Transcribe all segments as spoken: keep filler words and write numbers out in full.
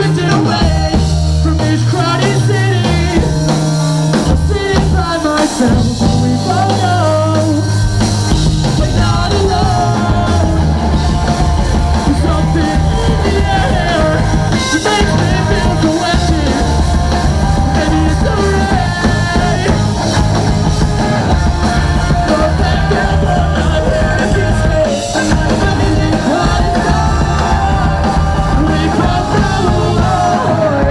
drifted away from this crowded city. I'm sitting by myself, we both know we're not alone. There's something in the air that makes me feel so empty. Maybe it's the rain. But thank God for my empty space. Everything quiet down. We come from a war.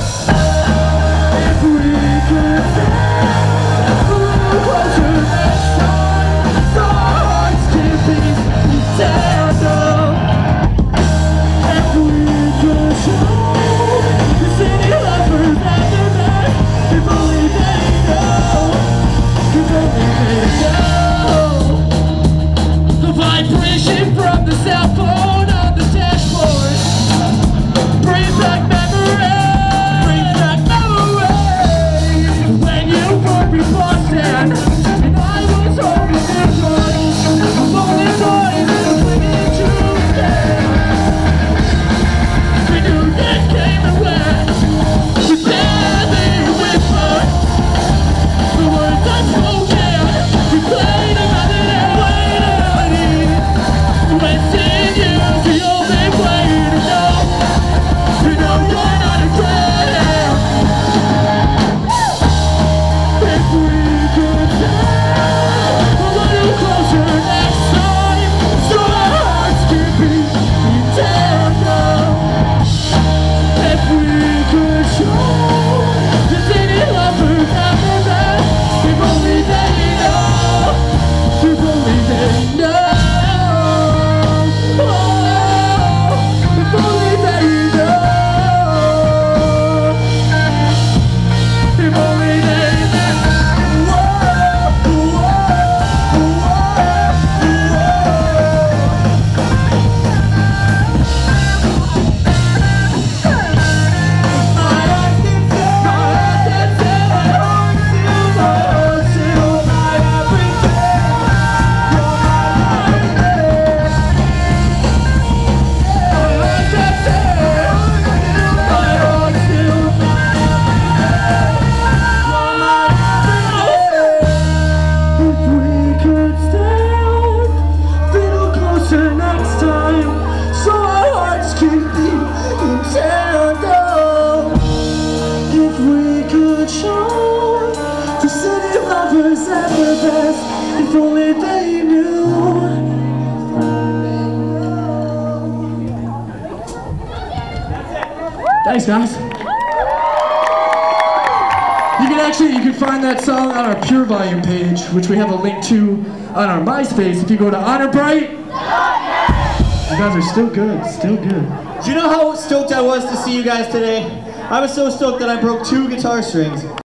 If we could stand a little closer next time, so our hearts can beat together. If we could show the city lovers at their best, if only they know, if only they know. The vibration from the cell phone on the dashboard brings back memories, brings back memories. When you were before and I was holding your voice, I'm holding voice and clinging to stand. We knew this came and went, we barely whispered the words unspoken. We played a melody, played a melody. When seeing you's the only way to know, you know you're not a friend. If we could stand a little closer next time, so our hearts can beat together. If we could show the city lovers at their best, if only they know, if only they know. Oh, if only they know. If only they know. Whoa, whoa, next time, so our hearts can beat together. If we could show the city lovers at their best, if only they knew. Thanks, guys. You can actually, you can find that song on our Pure Volume page, which we have a link to on our MySpace. If you go to Honor Bright, you guys are still good, still good. Do you know how stoked I was to see you guys today? I was so stoked that I broke two guitar strings.